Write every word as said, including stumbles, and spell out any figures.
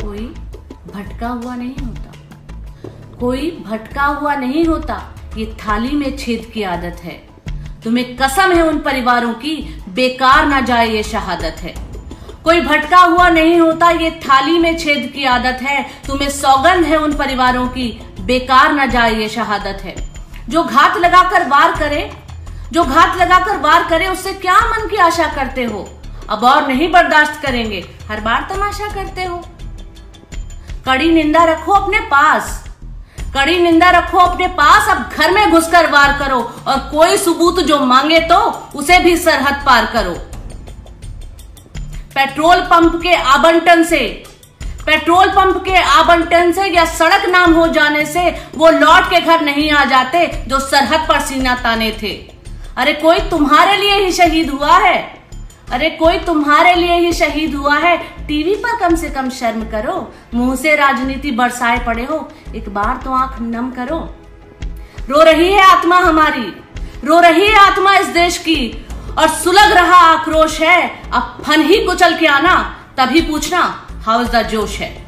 कोई भटका हुआ नहीं होता, कोई भटका हुआ नहीं होता, ये थाली में छेद की आदत है। तुम्हें कसम है उन परिवारों की, बेकार ना जाए ये शहादत है। कोई भटका हुआ नहीं होता, ये थाली में छेद की आदत है। तुम्हें सौगंध है उन परिवारों की, बेकार ना जाए ये शहादत है। जो घात लगाकर वार करे, जो घात लगाकर वार करे, उससे क्या मन की आशा करते हो? अब और नहीं बर्दाश्त करेंगे, हर बार तमाशा करते हो। कड़ी निंदा रखो अपने पास, कड़ी निंदा रखो अपने पास। अब घर में घुसकर वार करो, और कोई सबूत जो मांगे तो उसे भी सरहद पार करो। पेट्रोल पंप के आवंटन से, पेट्रोल पंप के आवंटन से या सड़क नाम हो जाने से वो लौट के घर नहीं आ जाते जो सरहद पर सीना ताने थे। अरे कोई तुम्हारे लिए ही शहीद हुआ है, अरे कोई तुम्हारे लिए ही शहीद हुआ है। टीवी पर कम से कम शर्म करो, मुंह से राजनीति बरसाए पड़े हो, एक बार तो आंख नम करो। रो रही है आत्मा हमारी, रो रही है आत्मा इस देश की, और सुलग रहा आक्रोश है। अब फन ही कुचल के आना, तभी पूछना हाउ इज द जोश है।